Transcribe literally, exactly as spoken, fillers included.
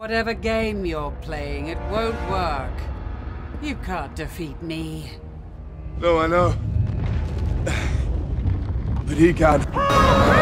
Whatever game you're playing, it won't work. You can't defeat me. No, I know. But he can.